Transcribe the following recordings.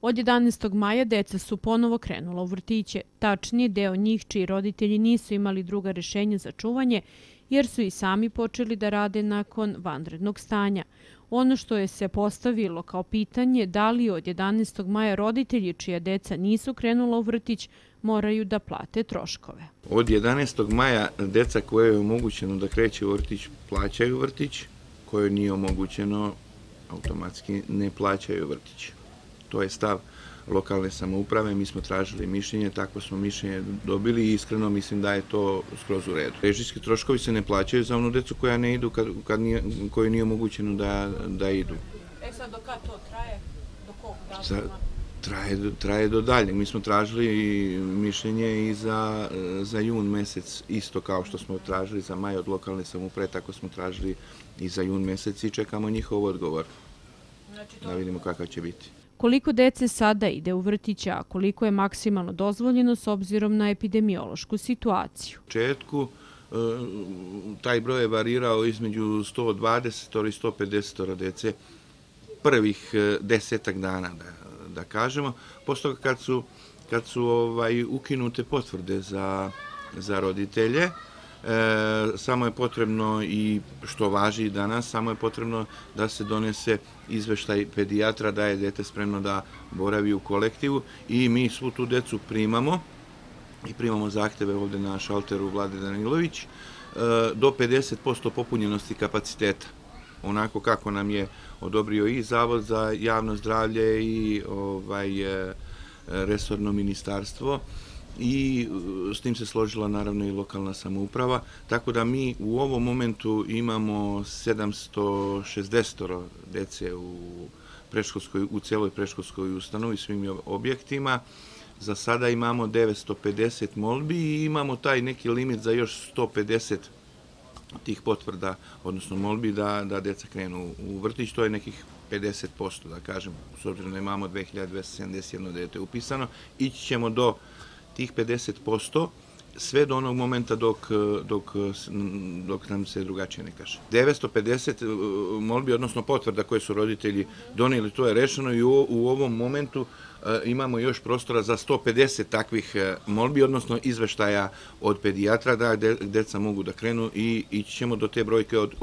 Od 11. maja deca su ponovo krenula u vrtiće, tačnije deo njih čiji roditelji nisu imali druga rješenja za čuvanje jer su i sami počeli da rade nakon vanrednog stanja. Ono što je se postavilo kao pitanje da li od 11. maja roditelji čija deca nisu krenula u vrtić moraju da plate troškove. Od 11. maja deca koje je omogućeno da kreće u vrtić plaćaju vrtić, koje nije omogućeno automatski ne plaćaju vrtić. To je stav lokalne samouprave, mi smo tražili mišljenje, takvo smo mišljenje dobili i iskreno mislim da je to skroz u redu. Režijski troškovi se ne plaćaju za onu decu koja ne idu, koju nije omogućeno da idu. Sad do kad to traje? Do kog datuma? Traje do daljeg. Mi smo tražili mišljenje i za jun mesec, isto kao što smo tražili za maj od lokalne samouprave, tako smo tražili i za jun mesec i čekamo njihov odgovor. Da vidimo kakav će biti. Koliko dece sada ide u vrtić, a koliko je maksimalno dozvoljeno s obzirom na epidemiološku situaciju? U početku taj broj je varirao između 120 i 150 dece prvih 10 dana, da kažemo. Posle toga kad su ukinute potvrde za roditelje, samo je potrebno, i što važi i danas, samo je potrebno da se donese izveštaj pedijatra da je dete spremno da boravi u kolektivu i mi svu tu decu primamo i primamo zahteve ovde na šalteru Vlade Danilović do 50% popunjenosti kapaciteta. Onako kako nam je odobrio i Zavod za javno zdravlje i resorno ministarstvo, i s tim se složila naravno i lokalna samouprava, tako da mi u ovom momentu imamo 760 dece u celoj predškolskoj ustanovi, svim objektima. Za sada imamo 950 molbi i imamo taj neki limit za još 150 tih potvrda, odnosno molbi da deca krenu u vrtić. To je nekih 50%, da kažem, s obzirom da imamo 2271 dete upisano. Ići ćemo do tih 50%, sve do onog momenta dok nam se drugačije ne kaže. 950 molbi, odnosno potvrda koje su roditelji donijeli, to je rešeno i u ovom momentu imamo još prostora za 150 takvih molbi, odnosno izveštaja od pedijatra da deca mogu da krenu i ići ćemo do te brojke od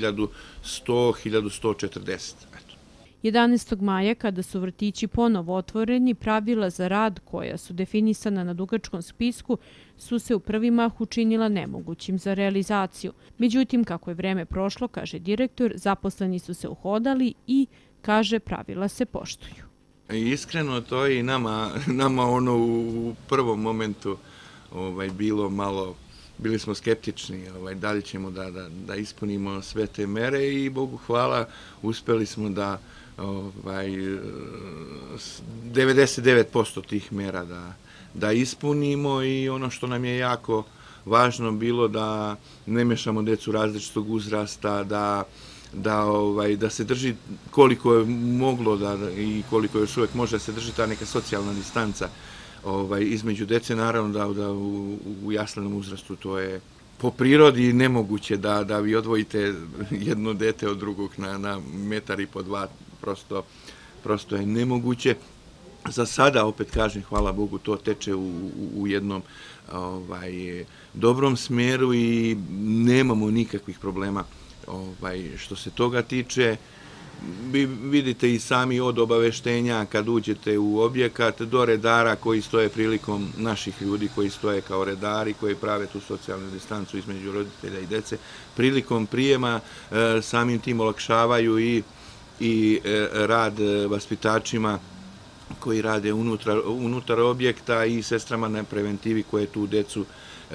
1100-1140. 11. maja, kada su vrtići ponovo otvoreni, pravila za rad koja su definisana na dugačkom spisku su se u prvi mah učinila nemogućim za realizaciju. Međutim, kako je vreme prošlo, kaže direktor, zaposleni su se uhodali i, kaže, pravila se poštuju. Iskreno, to je i nama u prvom momentu bilo malo, bili smo skeptični da li ćemo da ispunimo sve te mere i Bogu hvala, uspeli smo da 99% tih mera da ispunimo i ono što nam je jako važno bilo da ne mešamo decu različitog uzrasta, da se drži koliko je moglo i koliko još uvek može da se drži ta neka socijalna distanca između dece. Naravno da u jaslenom uzrastu to je po prirodi nemoguće da vi odvojite jedno dete od drugog na metar i po dva, prosto je nemoguće. Za sada, opet kažem, hvala Bogu, to teče u jednom dobrom smeru i nemamo nikakvih problema što se toga tiče. Vi vidite i sami od obaveštenja kad uđete u objekat do redara koji stoje prilikom naših ljudi koji stoje kao redari, koji prave tu socijalnu distancu između roditelja i dece. Prilikom prijema samim tim olakšavaju i rad vaspitačima koji rade unutar objekta i sestrama na preventivi koje tu decu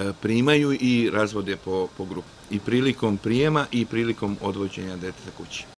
primaju i razvode po grupi. I prilikom prijema i prilikom odvođenja deteta kući.